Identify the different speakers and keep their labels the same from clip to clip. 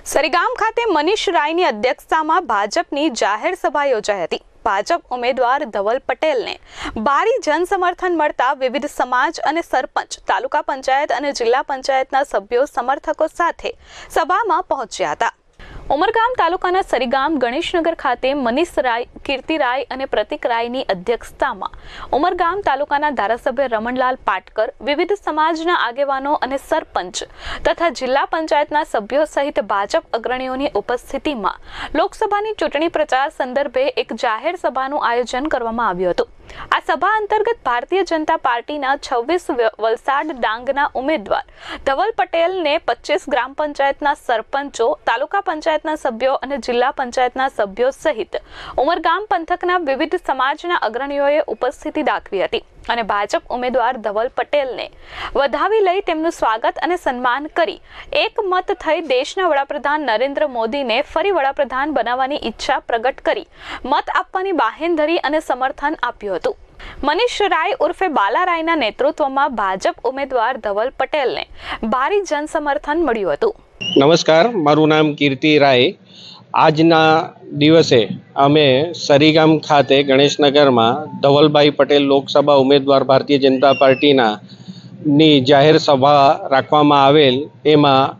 Speaker 1: સરીગામ ખાતે મનીષ રાયની અધ્યક્ષતામાં ભાજપની જાહેર સભા યોજાઈ હતી। ભાજપ ઉમેદવાર ધવલ પટેલને ભારી જનસમર્થન મળતા વિવિધ સમાજ અને સરપંચ, તાલુકા પંચાયત અને જિલ્લા પંચાયતના સભ્યો સમર્થકો સાથે સભામાં પહોંચ્યા હતા। ઉમરગામ તાલુકાના સરીગામ ગણેશનગર ખાતે મનીષ રાય, કીર્તિ રાય અને પ્રતિક રાયની અધ્યક્ષતામાં ઉમરગામ તાલુકાના ધારાસભ્ય રમણલાલ પાટકર, વિવિધ સમાજના આગેવાનો અને સરપંચ તથા જિલ્લા પંચાયતના સભ્યો સહિત ભાજપ અગ્રણીઓની ઉપસ્થિતિમાં લોકસભાની ચૂંટણી પ્રચાર સંદર્ભે એક જાહેર સભાનું આયોજન કરવામાં આવ્યું હતું। આ સભા અંતર્ગત ભારતીય જનતા પાર્ટીના 26 વલસાડ ડાંગના ઉમેદવાર ધવલ પટેલને 25 ગ્રામ પંચાયતના સરપંચો, તાલુકા પંચાયતના સભ્યો અને જિલ્લા પંચાયતના સભ્યો સહિત ઉમરગામ પંથકના વિવિધ સમાજના અગ્રણીઓએ ઉપસ્થિતિ દાખવી હતી અને ભાજપ ઉમેદવાર ધવલ પટેલને વધાવી લઈ તેમનું સ્વાગત અને સન્માન કરી એક મત થઈ દેશના વડાપ્રધાન નરેન્દ્ર મોદીને ફરી વડાપ્રધાન બનાવવાની ઈચ્છા પ્રગટ કરી મત આપવાની બાહેંધરી અને સમર્થન આપ્યું હતું। મનીષ રાય ઉર્ફે બાલા રાયના નેતૃત્વમાં ભાજપ ઉમેદવાર ધવલ પટેલને ભારી જનસમર્થન મળ્યું હતું।
Speaker 2: નમસ્કાર, મારું નામ કીર્તિ રાય। આજના દિવસે અમે સરીગામ ખાતે ગણેશનગરમાં ધવલભાઈ પટેલ લોકસભા ઉમેદવાર ભારતીય જનતા પાર્ટીના ની જાહેર સભા રાખવામાં આવેલ। એમાં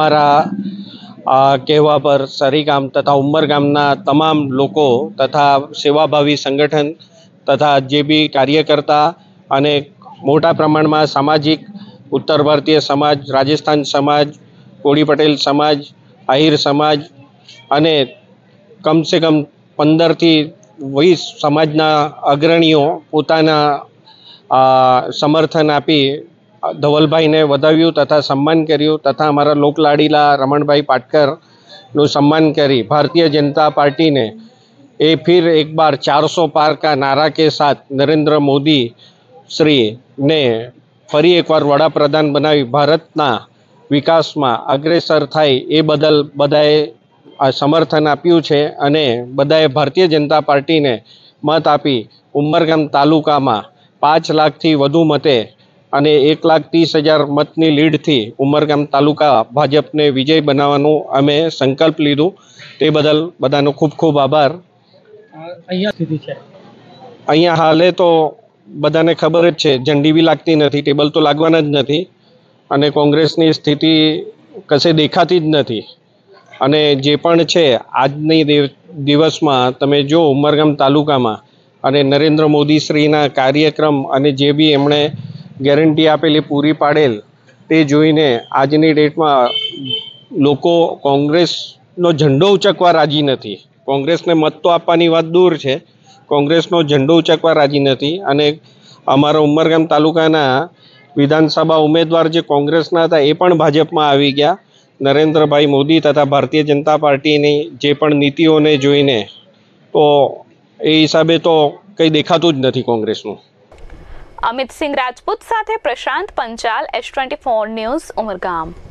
Speaker 2: અમારા કહેવા પર સરીગામ તથા ઉમરગામના તમામ લોકો તથા સેવાભાવી સંગઠન તથા જે બી કાર્યકર્તા અને મોટા પ્રમાણમાં સામાજિક ઉત્તર ભારતીય સમાજ, રાજસ્થાન સમાજ, કોળી પટેલ સમાજ, આહિર સમાજ અને કમસે કમ 15 થી 20 સમાજના અગ્રણીઓ પોતાના સમર્થન આપી ધવલભાઈને વધાવ્યું તથા સન્માન કર્યું તથા અમારા લોકલાડીલા રમણભાઈ પાટકરનું સન્માન કરી ભારતીય જનતા પાર્ટીને એ फिर एक बार 400 पार का नारा के साथ नरेंद्र मोदी श्री ने ફરી એકવાર વડાપ્રધાન બનાવી ભારતના વિકાસમાં અગ્રેસર થાય એ બદલ બધાએ સમર્થન આપ્યું છે અને બધાએ ભારતીય જનતા પાર્ટીને મત આપી ઉમરગામ તાલુકામાં 5 લાખથી વધુ મતે અને 1,30,000 મતની લીડથી ઉમરગામ તાલુકા ભાજપને વિજય બનાવવાનું અમે સંકલ્પ લીધું। તે બદલ બધાનો ખૂબ ખૂબ આભાર। અહીંયા હાલે તો બધાને ખબર જ છે, ઝંડી બી લાગતી નથી, ટેબલ તો લાગવાના જ નથી અને કોંગ્રેસની સ્થિતિ કશે દેખાતી જ નથી અને જે પણ છે આજની દિવસમાં તમે જો ઉમરગામ તાલુકામાં અને નરેન્દ્ર મોદી શ્રીના કાર્યક્રમ અને જે બી એમણે ગેરંટી આપેલી પૂરી પાડેલ તે જોઈને આજની ડેટમાં લોકો કોંગ્રેસનો ઝંડો ઉચકવા રાજી નથી। કોંગ્રેસને મત તો આપવાની વાત દૂર છે, કોંગ્રેસનો ઝંડો ઉચકવા રાજી નથી અને અમારા ઉમરગામ તાલુકાના વિધાનસભા ઉમેદવાર જે કોંગ્રેસના હતા એ પણ ભાજપમાં આવી ગયા। નરેન્દ્રભાઈ મોદી તથા ભારતીય જનતા પાર્ટીની જે પણ નીતિઓને જોઈને તો એ હિસાબે તો કંઈ દેખાતું જ નથી કોંગ્રેસનું।
Speaker 1: અમિત સિંહ રાજપૂત સાથે પ્રશાંત પંચાલ, S24 ન્યૂઝ, ઉમરગામ।